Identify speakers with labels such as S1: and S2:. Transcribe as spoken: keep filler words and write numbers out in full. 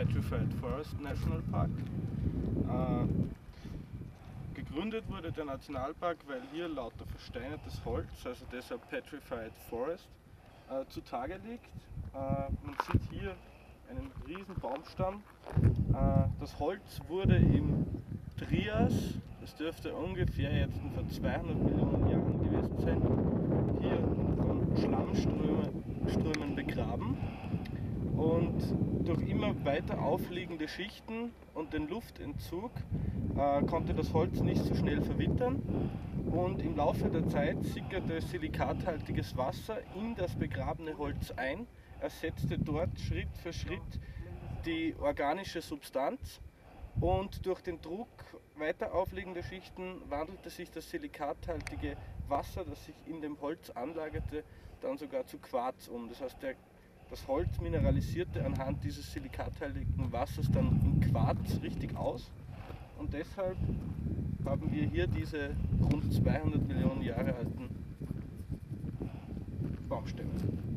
S1: Petrified Forest National Park. Äh, gegründet wurde der Nationalpark, weil hier lauter versteinertes Holz, also deshalb Petrified Forest, äh, zutage liegt. Äh, man sieht hier einen riesen Baumstamm. Äh, das Holz wurde im Trias, das dürfte ungefähr jetzt vor zweihundert Millionen Jahren gewesen sein, hier von Schlammströmen begraben. Und durch immer weiter aufliegende Schichten und den Luftentzug äh, konnte das Holz nicht so schnell verwittern, und im Laufe der Zeit sickerte silikathaltiges Wasser in das begrabene Holz ein, ersetzte dort Schritt für Schritt die organische Substanz, und durch den Druck weiter aufliegender Schichten wandelte sich das silikathaltige Wasser, das sich in dem Holz anlagerte, dann sogar zu Quarz um. Das heißt, der Das Holz mineralisierte anhand dieses silikathaltigen Wassers dann in Quarz richtig aus, und deshalb haben wir hier diese rund zweihundert Millionen Jahre alten Baumstämme.